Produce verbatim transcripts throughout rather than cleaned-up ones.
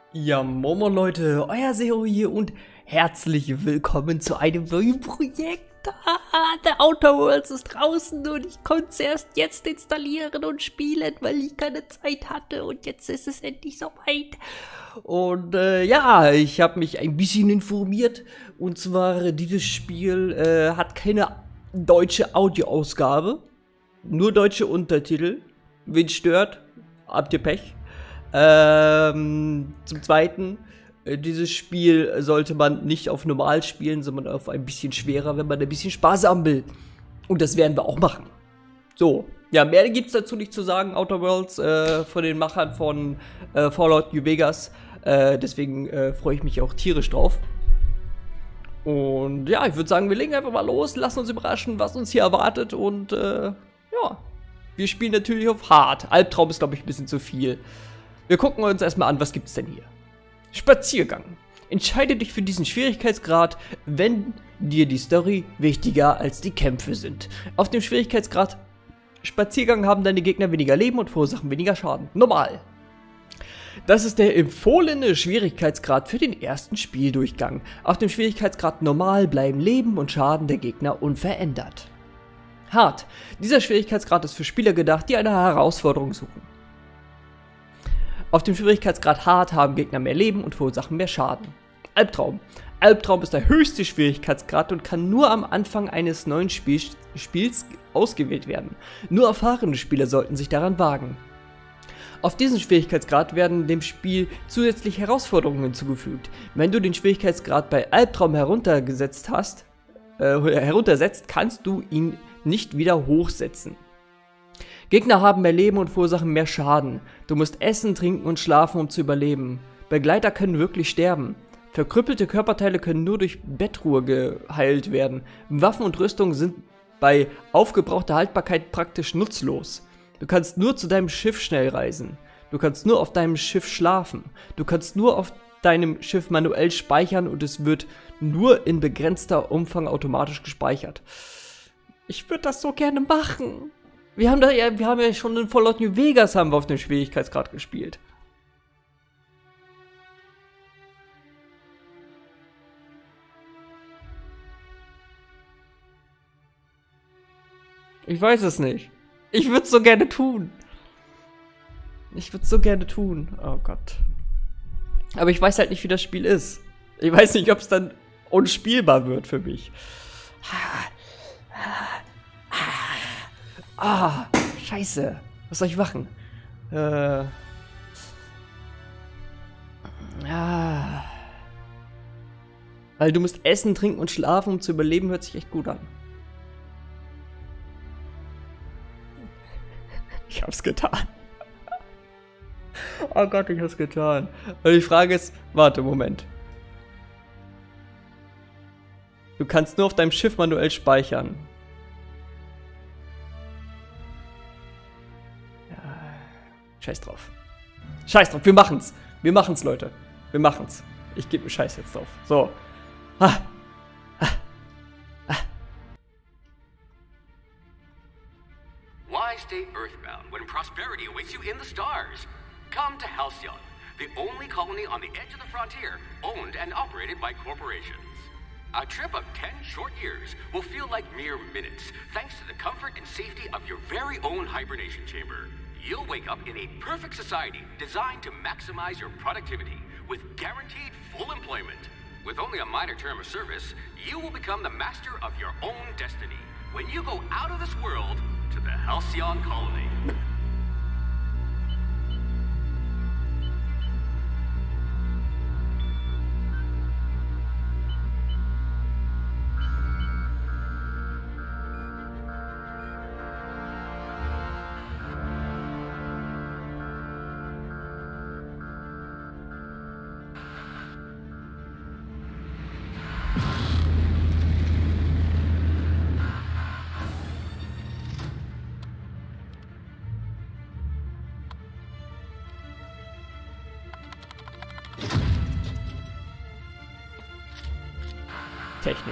Ja, Momo Leute, euer Seo hier und herzlich willkommen zu einem neuen Projekt. Ah, der Outer Worlds ist draußen und ich konnte es erst jetzt installieren und spielen, weil ich keine Zeit hatte und jetzt ist es endlich soweit. Und äh, ja, ich habe mich ein bisschen informiert und zwar dieses Spiel äh, hat keine deutsche Audioausgabe, nur deutsche Untertitel. Wen stört, habt ihr Pech. Ähm, zum Zweiten, äh, dieses Spiel sollte man nicht auf normal spielen, sondern auf ein bisschen schwerer, wenn man ein bisschen Spaß haben will. Und das werden wir auch machen. So, ja, mehr gibt's dazu nicht zu sagen. Outer Worlds äh, von den Machern von äh, Fallout New Vegas. Äh, deswegen äh, freue ich mich auch tierisch drauf. Und ja, ich würde sagen, wir legen einfach mal los, lassen uns überraschen, was uns hier erwartet. Und äh, ja, wir spielen natürlich auf Hard. Albtraum ist, glaube ich, ein bisschen zu viel. Wir gucken uns erstmal an, was gibt's denn hier? Spaziergang. Entscheide dich für diesen Schwierigkeitsgrad, wenn dir die Story wichtiger als die Kämpfe sind. Auf dem Schwierigkeitsgrad Spaziergang haben deine Gegner weniger Leben und verursachen weniger Schaden. Normal. Das ist der empfohlene Schwierigkeitsgrad für den ersten Spieldurchgang. Auf dem Schwierigkeitsgrad Normal bleiben Leben und Schaden der Gegner unverändert. Hart. Dieser Schwierigkeitsgrad ist für Spieler gedacht, die eine Herausforderung suchen. Auf dem Schwierigkeitsgrad Hard haben Gegner mehr Leben und verursachen mehr Schaden. Albtraum. Albtraum ist der höchste Schwierigkeitsgrad und kann nur am Anfang eines neuen Spiel Spiels ausgewählt werden. Nur erfahrene Spieler sollten sich daran wagen. Auf diesen Schwierigkeitsgrad werden dem Spiel zusätzlich Herausforderungen hinzugefügt. Wenn du den Schwierigkeitsgrad bei Albtraum heruntergesetzt hast, äh, heruntersetzt, kannst du ihn nicht wieder hochsetzen. Gegner haben mehr Leben und verursachen mehr Schaden. Du musst essen, trinken und schlafen, um zu überleben. Begleiter können wirklich sterben. Verkrüppelte Körperteile können nur durch Bettruhe geheilt werden. Waffen und Rüstung sind bei aufgebrauchter Haltbarkeit praktisch nutzlos. Du kannst nur zu deinem Schiff schnell reisen. Du kannst nur auf deinem Schiff schlafen. Du kannst nur auf deinem Schiff manuell speichern und es wird nur in begrenzter Umfang automatisch gespeichert. Ich würde das so gerne machen. Wir haben, da ja, wir haben ja schon in Fallout New Vegas haben wir auf dem Schwierigkeitsgrad gespielt. Ich weiß es nicht. Ich würde es so gerne tun. Ich würde es so gerne tun. Oh Gott. Aber ich weiß halt nicht, wie das Spiel ist. Ich weiß nicht, ob es dann unspielbar wird für mich. Ah, scheiße. Was soll ich machen? Äh. Ah. Weil du musst essen, trinken und schlafen, um zu überleben, hört sich echt gut an. Ich hab's getan. Oh Gott, ich hab's getan. Und die Frage ist, warte, Moment. Du kannst nur auf deinem Schiff manuell speichern. Scheiß drauf. Scheiß drauf, wir machen's. Wir machen's, Leute. Wir machen's. Ich gebe mir Scheiß jetzt drauf. So. Ah. Ah. Ah. Why stay earthbound when prosperity awaits you in the stars? Come to Halcyon, the only colony on the edge of the frontier, owned and operated by corporations. A trip of ten short years will feel like mere minutes, thanks to the comfort and safety of your very own hibernation chamber. You'll wake up in a perfect society designed to maximize your productivity with guaranteed full employment. With only a minor term of service, you will become the master of your own destiny when you go out of this world to the Halcyon colony. Technik.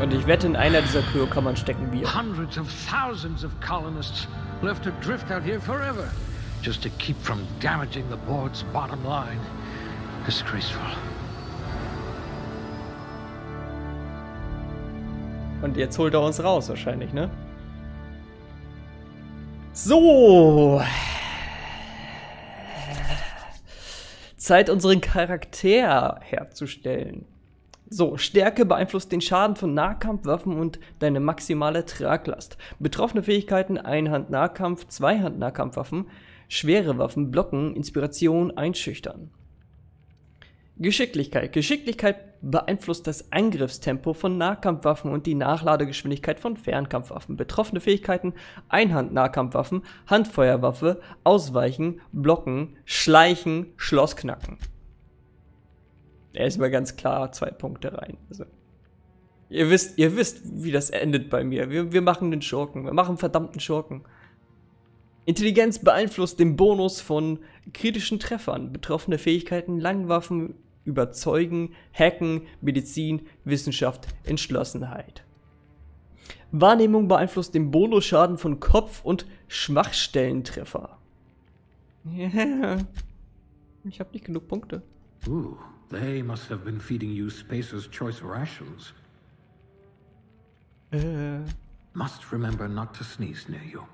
Und ich wette, in einer dieser Kryokammern stecken wir. Hundreds of thousands of colonists left to drift out here forever, just to keep from damaging the board's bottom line. Disgraceful. Und jetzt holt er uns raus wahrscheinlich, ne? So. Zeit, unseren Charakter herzustellen. So, Stärke beeinflusst den Schaden von Nahkampfwaffen und deine maximale Traglast. Betroffene Fähigkeiten: Einhand-Nahkampf, Zweihand-Nahkampfwaffen, schwere Waffen, Blocken, Inspiration, Einschüchtern. Geschicklichkeit. Geschicklichkeit beeinflusst das Angriffstempo von Nahkampfwaffen und die Nachladegeschwindigkeit von Fernkampfwaffen. Betroffene Fähigkeiten: Einhand-Nahkampfwaffen, Handfeuerwaffe, Ausweichen, Blocken, Schleichen, Schlossknacken. Er ist mal ganz klar zwei Punkte rein. Also, ihr wisst, ihr wisst, wie das endet bei mir. Wir, wir machen den Schurken. Wir machen verdammten Schurken. Intelligenz beeinflusst den Bonus von kritischen Treffern. Betroffene Fähigkeiten: Langwaffen, Überzeugen, Hacken, Medizin, Wissenschaft, Entschlossenheit. Wahrnehmung beeinflusst den Bonusschaden von Kopf- und Schwachstellentreffer. Yeah. Ich habe nicht genug Punkte. Ooh, they must have been feeding you Spacer's Choice rations. Äh. Must remember not to sneeze near you.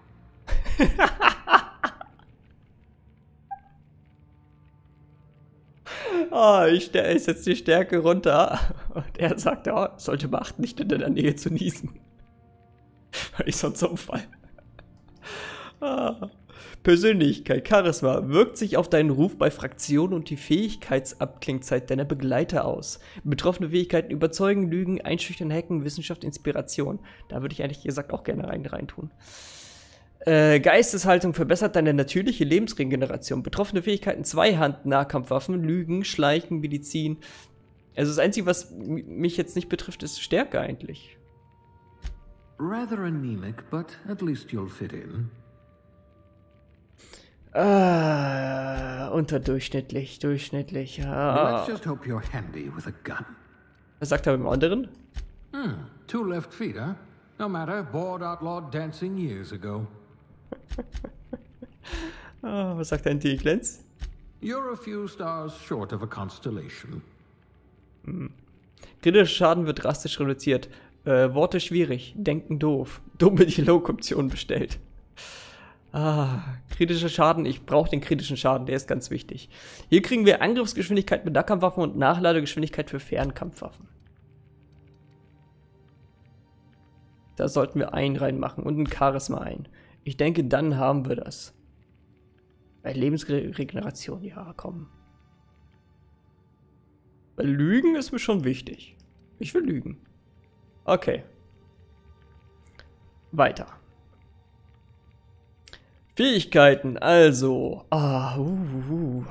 Oh, ich, ich setze die Stärke runter und er sagt, oh, sollte beachten, nicht in der Nähe zu niesen. Weil ich sonst umfall. Ah. Persönlichkeit, Charisma, wirkt sich auf deinen Ruf bei Fraktionen und die Fähigkeitsabklingzeit deiner Begleiter aus. Betroffene Fähigkeiten: Überzeugen, Lügen, Einschüchtern, Hacken, Wissenschaft, Inspiration. Da würde ich eigentlich gesagt auch gerne rein, rein tun. Äh, Geisteshaltung verbessert deine natürliche Lebensregeneration. Betroffene Fähigkeiten: Zweihand-Nahkampfwaffen, Lügen, Schleichen, Medizin. Also das Einzige, was mich jetzt nicht betrifft, ist Stärke eigentlich. Rather anemic, but at least you'll fit in. Ah, unterdurchschnittlich, durchschnittlich. Ah. Let's just hope you're handy with a gun. Was sagt er beim anderen? Hmm, two left feet, huh? No matter, board outlawed dancing years ago. Ah, was sagt der Intelligenz? You're a few stars short of a constellation. Hm. Kritischer Schaden wird drastisch reduziert. Äh, Worte schwierig, denken doof. Dumme Dialogoption bestellt. Ah, kritischer Schaden. Ich brauche den kritischen Schaden, der ist ganz wichtig. Hier kriegen wir Angriffsgeschwindigkeit mit Nahkampfwaffen und Nachladegeschwindigkeit für Fernkampfwaffen. Da sollten wir einen reinmachen und ein Charisma ein. Ich denke, dann haben wir das. Bei Lebensregeneration, ja, komm. Bei Lügen ist mir schon wichtig. Ich will lügen. Okay. Weiter. Fähigkeiten, also. Ah, uh, uh.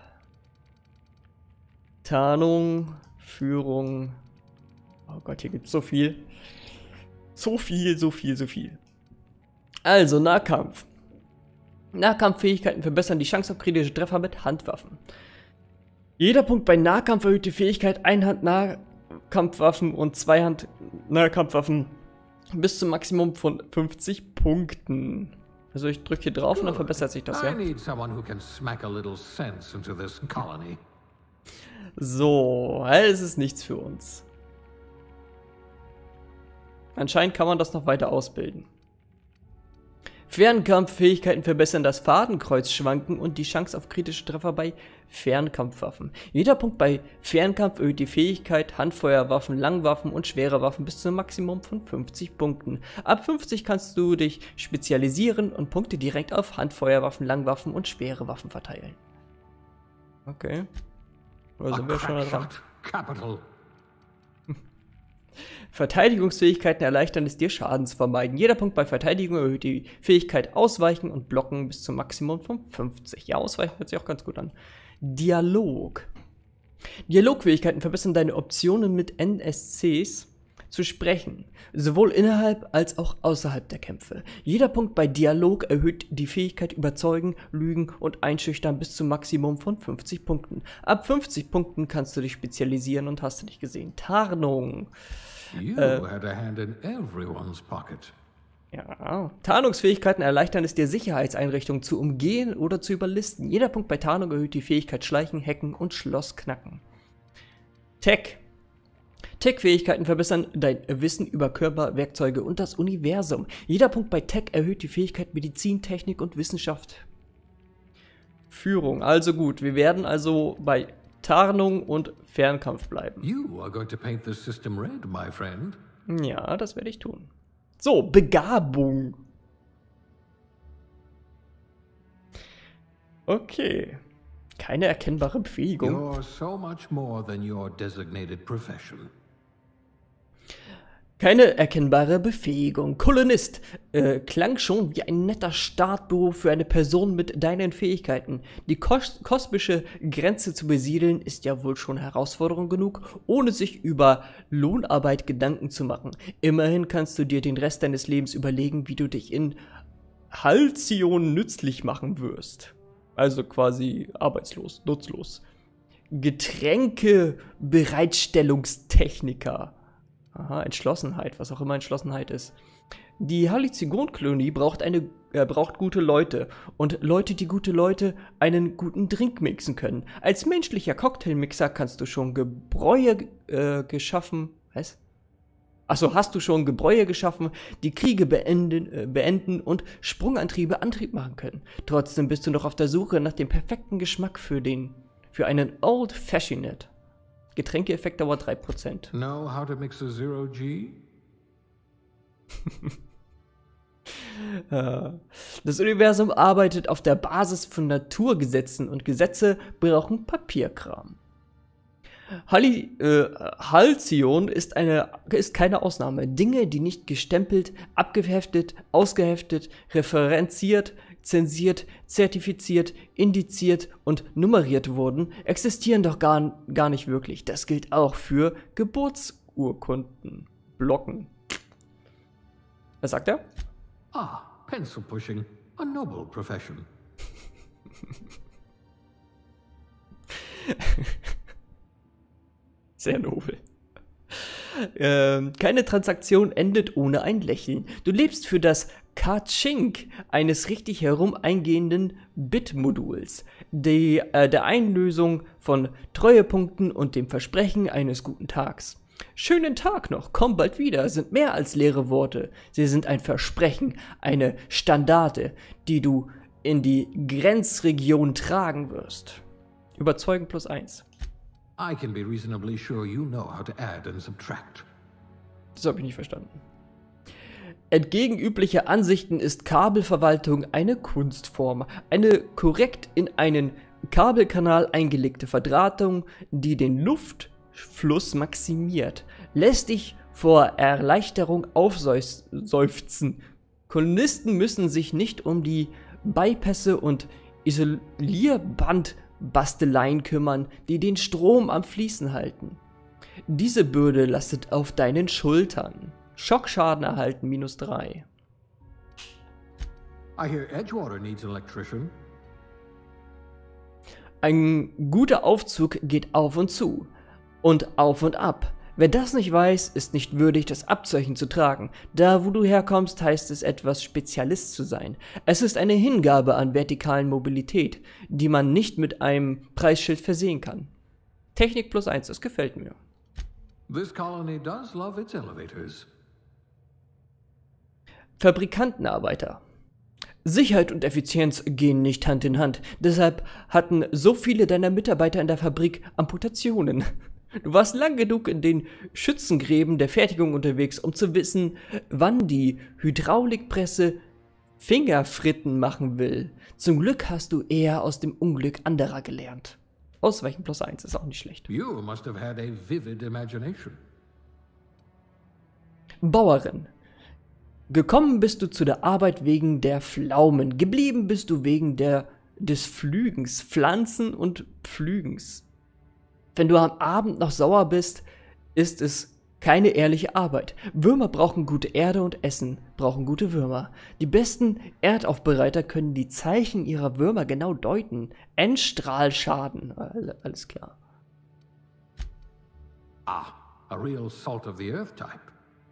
Tarnung, Führung. Oh Gott, hier gibt es so viel. So viel, so viel, so viel. Also, Nahkampf. Nahkampffähigkeiten verbessern die Chance auf kritische Treffer mit Handwaffen. Jeder Punkt bei Nahkampf erhöht die Fähigkeit Einhand-Nahkampfwaffen und Zweihand-Nahkampfwaffen bis zum Maximum von fünfzig Punkten. Also ich drücke hier drauf und dann verbessert sich das, ja. So, es ist nichts für uns. Anscheinend kann man das noch weiter ausbilden. Fernkampffähigkeiten verbessern das Fadenkreuzschwanken und die Chance auf kritische Treffer bei Fernkampfwaffen. Jeder Punkt bei Fernkampf erhöht die Fähigkeit Handfeuerwaffen, Langwaffen und schwere Waffen bis zum Maximum von fünfzig Punkten. Ab fünfzig kannst du dich spezialisieren und Punkte direkt auf Handfeuerwaffen, Langwaffen und schwere Waffen verteilen. Okay. Da sind wir schon dran. Capital. Verteidigungsfähigkeiten erleichtern es dir, Schaden zu vermeiden. Jeder Punkt bei Verteidigung erhöht die Fähigkeit Ausweichen und Blocken bis zum Maximum von fünfzig. Ja, Ausweichen hört sich auch ganz gut an. Dialog. Dialogfähigkeiten verbessern deine Optionen mit N S Cs zu sprechen, sowohl innerhalb als auch außerhalb der Kämpfe. Jeder Punkt bei Dialog erhöht die Fähigkeit Überzeugen, Lügen und Einschüchtern bis zum Maximum von fünfzig Punkten. Ab fünfzig Punkten kannst du dich spezialisieren und hast du dich gesehen. Tarnung. You Äh, had a hand in everyone's pocket. Ja. Tarnungsfähigkeiten erleichtern es dir, Sicherheitseinrichtungen zu umgehen oder zu überlisten. Jeder Punkt bei Tarnung erhöht die Fähigkeit Schleichen, Hacken und Schloss knacken. Tech. Tech-Fähigkeiten verbessern dein Wissen über Körper, Werkzeuge und das Universum. Jeder Punkt bei Tech erhöht die Fähigkeit Medizin, Technik und Wissenschaft. Führung. Also gut, wir werden also bei Tarnung und Fernkampf bleiben. You are going to paint this system red, my friend. Ja, das werde ich tun. So, Begabung. Okay. Keine erkennbare Befähigung. You're so much more than your designated profession. Keine erkennbare Befähigung. Kolonist. Äh, klang schon wie ein netter Startberuf für eine Person mit deinen Fähigkeiten. Die kos kosmische Grenze zu besiedeln ist ja wohl schon Herausforderung genug, ohne sich über Lohnarbeit Gedanken zu machen. Immerhin kannst du dir den Rest deines Lebens überlegen, wie du dich in Halcyon nützlich machen wirst. Also quasi arbeitslos, nutzlos. Getränke-Bereitstellungstechniker. Aha, Entschlossenheit, was auch immer Entschlossenheit ist. Die Halcyon-Kolonie braucht, eine, äh, braucht gute Leute. Und Leute, die gute Leute einen guten Drink mixen können. Als menschlicher Cocktailmixer kannst du schon Gebräue äh, geschaffen. Was? Achso, hast du schon Gebräue geschaffen, die Kriege beenden, äh, beenden und Sprungantriebe Antrieb machen können. Trotzdem bist du noch auf der Suche nach dem perfekten Geschmack für, den, für einen Old Fashioned. Getränkeeffekt dauert drei Prozent. Know how to mix a Zero G? Das Universum arbeitet auf der Basis von Naturgesetzen und Gesetze brauchen Papierkram. Halli, äh, Halcyon ist, eine, ist keine Ausnahme. Dinge, die nicht gestempelt, abgeheftet, ausgeheftet, referenziert, zensiert, zertifiziert, indiziert und nummeriert wurden, existieren doch gar, gar nicht wirklich. Das gilt auch für Geburtsurkunden. Blocken. Was sagt er? Ah, pencil pushing. A noble profession. Sehr nobel. Ähm, keine Transaktion endet ohne ein Lächeln. Du lebst für das Ka-Chink eines richtig herum eingehenden Bit-Moduls, die, äh, der Einlösung von Treuepunkten und dem Versprechen eines guten Tags. Schönen Tag noch, komm bald wieder, sind mehr als leere Worte. Sie sind ein Versprechen, eine Standarte, die du in die Grenzregion tragen wirst. Überzeugen plus eins. I can be reasonably sure you know how to add and subtract. Das habe ich nicht verstanden. Entgegen üblicher Ansichten ist Kabelverwaltung eine Kunstform. Eine korrekt in einen Kabelkanal eingelegte Verdrahtung, die den Luftfluss maximiert, lässt dich vor Erleichterung aufseufzen. Kolonisten müssen sich nicht um die Bypässe und Isolierbandbasteleien kümmern, die den Strom am Fließen halten. Diese Bürde lastet auf deinen Schultern. Schockschaden erhalten minus drei. I hear Edgewater needs an electrician. Ein guter Aufzug geht auf und zu und auf und ab. Wer das nicht weiß, ist nicht würdig, das Abzeichen zu tragen. Da, wo du herkommst, heißt es, etwas Spezialist zu sein. Es ist eine Hingabe an vertikalen Mobilität, die man nicht mit einem Preisschild versehen kann. Technik plus eins, das gefällt mir. This colony does love its elevators. Fabrikantenarbeiter. Sicherheit und Effizienz gehen nicht Hand in Hand. Deshalb hatten so viele deiner Mitarbeiter in der Fabrik Amputationen. Du warst lang genug in den Schützengräben der Fertigung unterwegs, um zu wissen, wann die Hydraulikpresse Fingerfritten machen will. Zum Glück hast du eher aus dem Unglück anderer gelernt. Ausweichen plus eins ist auch nicht schlecht. You must have had a vivid imagination. Bauerin. Gekommen bist du zu der Arbeit wegen der Pflaumen. Geblieben bist du wegen der, des Pflügens, Pflanzen und Pflügens. Wenn du am Abend noch sauer bist, ist es keine ehrliche Arbeit. Würmer brauchen gute Erde und Essen brauchen gute Würmer. Die besten Erdaufbereiter können die Zeichen ihrer Würmer genau deuten. Endstrahlschaden, alles klar. Ah, a real salt of the earth type.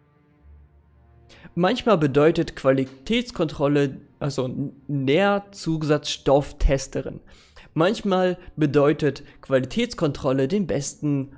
Manchmal bedeutet Qualitätskontrolle, also Nährzusatzstofftesterin. Manchmal bedeutet Qualitätskontrolle, den besten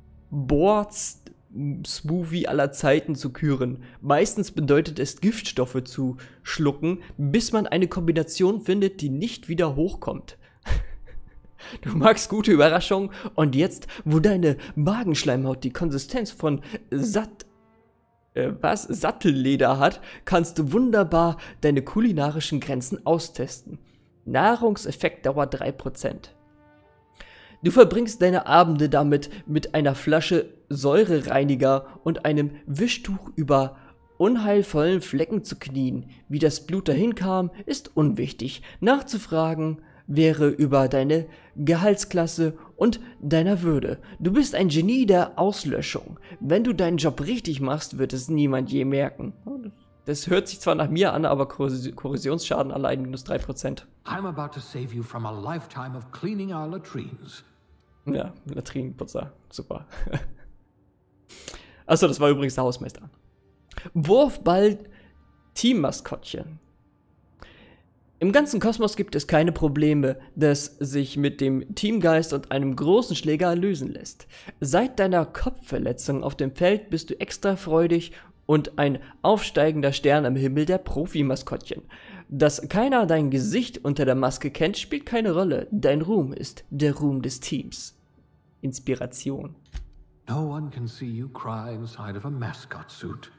Board-Smoothie aller Zeiten zu küren. Meistens bedeutet es, Giftstoffe zu schlucken, bis man eine Kombination findet, die nicht wieder hochkommt. Du magst gute Überraschungen und jetzt, wo deine Magenschleimhaut die Konsistenz von satt was Sattelleder hat, kannst du wunderbar deine kulinarischen Grenzen austesten. Nahrungseffekt dauert drei Prozent. Du verbringst deine Abende damit, mit einer Flasche Säurereiniger und einem Wischtuch über unheilvollen Flecken zu knien. Wie das Blut dahin kam, ist unwichtig. Nachzufragen wäre über deine Gehaltsklasse und deiner Würde. Du bist ein Genie der Auslöschung. Wenn du deinen Job richtig machst, wird es niemand je merken. Das hört sich zwar nach mir an, aber Korrosionsschaden allein minus drei Prozent. I'm about to save you from a lifetime of cleaning our latrines. Ja, Latrinenputzer. Super. Achso, das war übrigens der Hausmeister. Wurfball Teammaskottchen. Im ganzen Kosmos gibt es keine Probleme, das sich mit dem Teamgeist und einem großen Schläger lösen lässt. Seit deiner Kopfverletzung auf dem Feld bist du extra freudig und ein aufsteigender Stern am Himmel der Profi-Maskottchen. Dass keiner dein Gesicht unter der Maske kennt, spielt keine Rolle. Dein Ruhm ist der Ruhm des Teams. Inspiration. No one can see you cry inside of a mascot suit.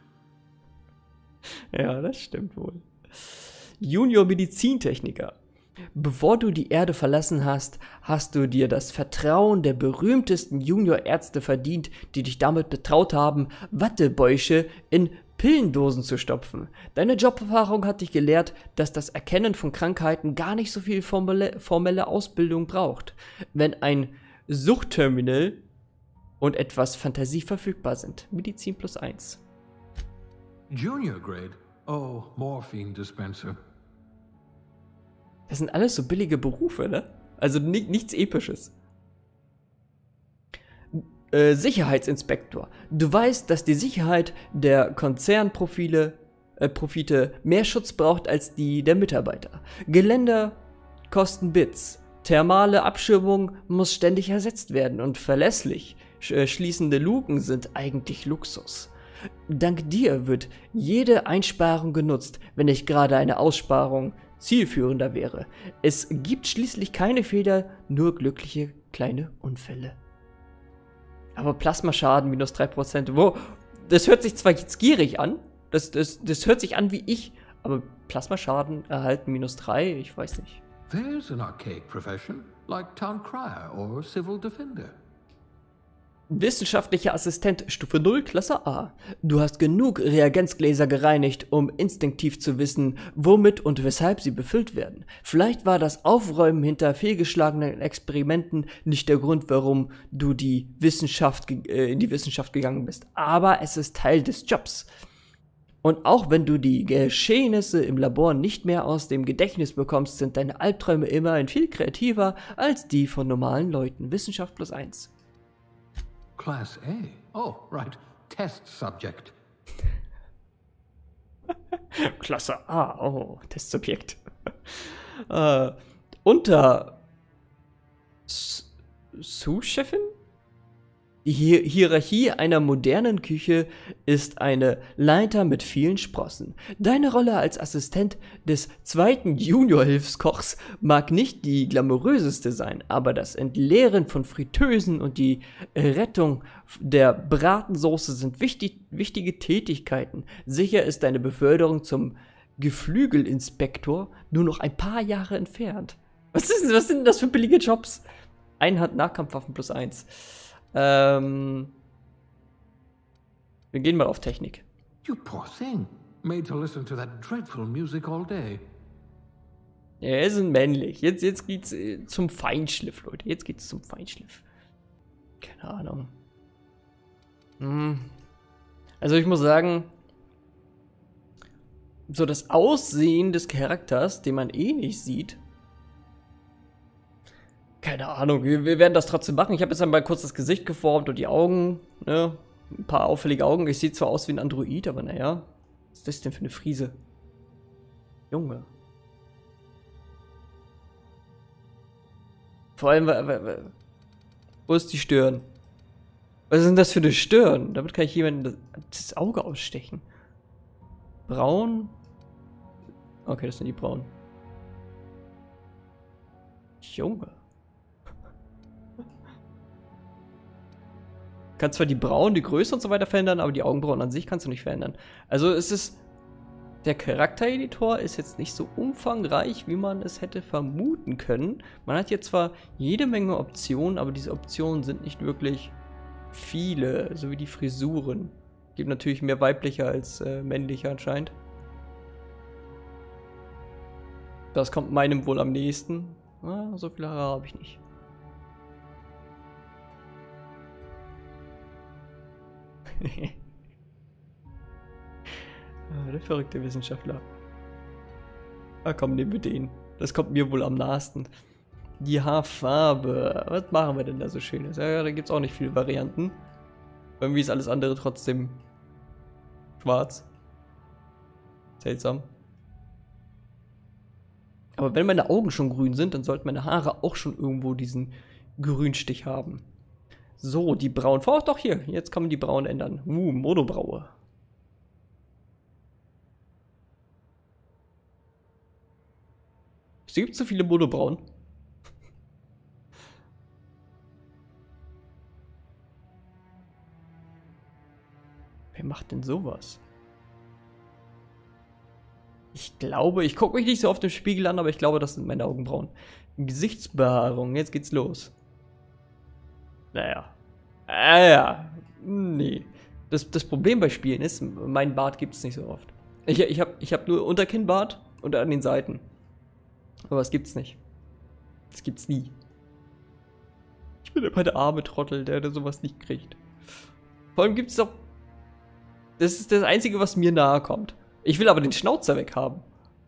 Ja, das stimmt wohl. Junior-Medizintechniker. Bevor du die Erde verlassen hast, hast du dir das Vertrauen der berühmtesten Juniorärzte verdient, die dich damit betraut haben, Wattebäusche in Pillendosen zu stopfen. Deine Joberfahrung hat dich gelehrt, dass das Erkennen von Krankheiten gar nicht so viel formelle, formelle Ausbildung braucht, wenn ein Suchtterminal und etwas Fantasie verfügbar sind. Medizin plus eins. Junior grade? Oh, Morphine Dispenser. Das sind alles so billige Berufe, ne? Also ni nichts Episches. Äh, Sicherheitsinspektor. Du weißt, dass die Sicherheit der Konzernprofile äh, Profite mehr Schutz braucht als die der Mitarbeiter. Geländer kosten Bits. Thermale Abschirmung muss ständig ersetzt werden und verlässlich sch äh, schließende Luken sind eigentlich Luxus. Dank dir wird jede Einsparung genutzt, wenn nicht gerade eine Aussparung zielführender wäre. Es gibt schließlich keine Fehler, nur glückliche kleine Unfälle. Aber Plasmaschaden minus drei Prozent. Wo? Das hört sich zwar jetzt gierig an, das, das, das hört sich an wie ich, aber Plasmaschaden erhalten minus drei, ich weiß nicht. There's an archaic profession, like town crier or civil defender. Wissenschaftlicher Assistent Stufe null, Klasse A. Du hast genug Reagenzgläser gereinigt, um instinktiv zu wissen, womit und weshalb sie befüllt werden. Vielleicht war das Aufräumen hinter fehlgeschlagenen Experimenten nicht der Grund, warum du die Wissenschaft, äh, in die Wissenschaft gegangen bist. Aber es ist Teil des Jobs. Und auch wenn du die Geschehnisse im Labor nicht mehr aus dem Gedächtnis bekommst, sind deine Albträume immerhin viel kreativer als die von normalen Leuten. Wissenschaft plus eins. Class A. Oh, right. Test subject. Klasse A. Oh, Testsubjekt. äh, unter Sous-Chefin? Die Hier Hierarchie einer modernen Küche ist eine Leiter mit vielen Sprossen. Deine Rolle als Assistent des zweiten Junior-Hilfskochs mag nicht die glamouröseste sein, aber das Entleeren von Fritteusen und die Rettung der Bratensoße sind wichtig, wichtige Tätigkeiten. Sicher ist deine Beförderung zum Geflügelinspektor nur noch ein paar Jahre entfernt. Was, ist, was sind denn das für billige Jobs? Einhand-Nahkampfwaffen plus eins. Ähm, wir gehen mal auf Technik. You poor thing. Made to listen to that dreadful music all day. Ja, wir sind männlich. Jetzt, jetzt geht's äh, zum Feinschliff, Leute. Jetzt geht's zum Feinschliff. Keine Ahnung. Hm. Also ich muss sagen, so das Aussehen des Charakters, den man eh nicht sieht, keine Ahnung, wir, wir werden das trotzdem machen. Ich habe jetzt einmal kurz das Gesicht geformt und die Augen, ne? Ein paar auffällige Augen. Ich sehe zwar aus wie ein Android, aber naja. Was ist das denn für eine Friese? Junge. Vor allem, wo ist die Stirn? Was ist denn das für eine Stirn? Damit kann ich jemandem das Auge ausstechen. Braun? Okay, das sind die braunen. Junge. Kannst zwar die Brauen, die Größe und so weiter verändern, aber die Augenbrauen an sich kannst du nicht verändern. Also es ist... Der Charaktereditor ist jetzt nicht so umfangreich, wie man es hätte vermuten können. Man hat jetzt zwar jede Menge Optionen, aber diese Optionen sind nicht wirklich viele, so wie die Frisuren. Gibt natürlich mehr weiblicher als äh, männlicher anscheinend. Das kommt meinem wohl am nächsten. Ah, so viele Haare habe ich nicht. Ah, der verrückte Wissenschaftler. Ah komm, nehmen wir den. Das kommt mir wohl am nahesten. Die Haarfarbe. Was machen wir denn da so Schönes? Ja, da gibt es auch nicht viele Varianten. Irgendwie ist alles andere trotzdem schwarz. Seltsam. Aber wenn meine Augen schon grün sind, dann sollten meine Haare auch schon irgendwo diesen Grünstich haben. So, die Brauen. Oh, doch hier. Jetzt kann man die Brauen ändern. Uh, Monobraue. Es gibt so viele Monobrauen. Wer macht denn sowas? Ich glaube, ich gucke mich nicht so oft im Spiegel an, aber ich glaube, das sind meine Augenbrauen. Gesichtsbehaarung, jetzt geht's los. Naja. Ah ja. Nee. Das, das Problem bei Spielen ist, mein Bart gibt es nicht so oft. Ich, ich habe ich hab nur Unterkinnbart und an den Seiten. Aber das gibt's nicht. Das gibt's nie. Ich bin immer der arme Trottel, der, der sowas nicht kriegt. Vor allem gibt's doch... Das ist das Einzige, was mir nahe kommt. Ich will aber den Schnauzer weghaben.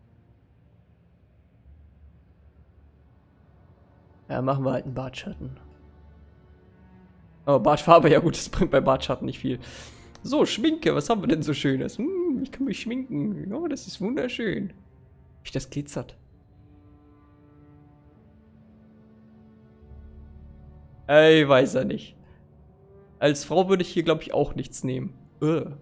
Ja, machen wir halt einen Bartschatten. Aber Bartfarbe, ja gut, das bringt bei Bartschatten nicht viel. So, Schminke, was haben wir denn so Schönes? Hm, ich kann mich schminken. Oh, das ist wunderschön. Wie das glitzert. Ey, weiß er nicht. Als Frau würde ich hier, glaube ich, auch nichts nehmen. Ugh.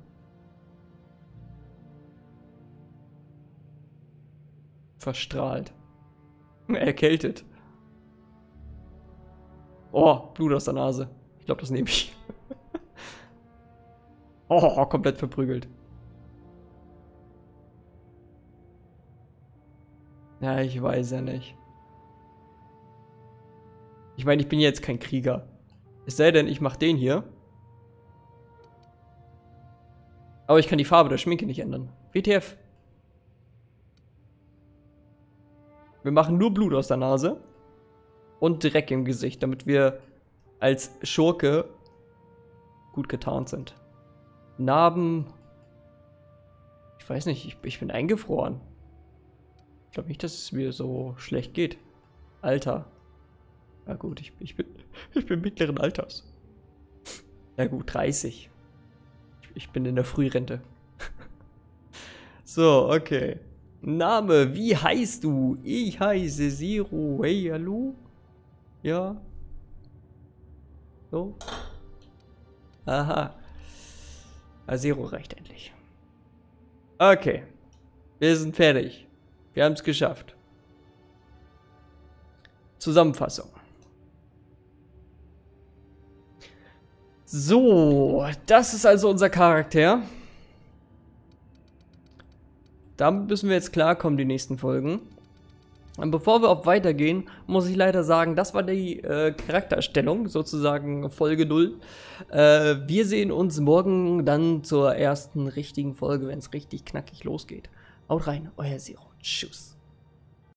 Verstrahlt. Erkältet. Oh, Blut aus der Nase. Ich glaube, das nehme ich. Oh, komplett verprügelt. Ja, ich weiß ja nicht. Ich meine, ich bin jetzt kein Krieger. Es sei denn, ich mache den hier. Aber ich kann die Farbe der Schminke nicht ändern. W T F. Wir machen nur Blut aus der Nase. Und Dreck im Gesicht, damit wir als Schurke gut getarnt sind. Narben. Ich weiß nicht, ich, ich bin eingefroren. Ich glaube nicht, dass es mir so schlecht geht. Alter. Ja gut, ich, ich, bin, ich bin mittleren Alters. Ja gut, dreißig. Ich, ich bin in der Frührente. So, okay. Name, wie heißt du? Ich heiße Zero. Hey, hallo? Ja. So. Aha. Ah, Zero reicht endlich. Okay. Wir sind fertig. Wir haben es geschafft. Zusammenfassung. So, das ist also unser Charakter. Damit müssen wir jetzt klarkommen, die nächsten Folgen. Und bevor wir auch weitergehen, muss ich leider sagen, das war die äh, Charaktererstellung, sozusagen Folge null. Äh, wir sehen uns morgen dann zur ersten richtigen Folge, wenn es richtig knackig losgeht. Haut rein, euer Zero. Tschüss.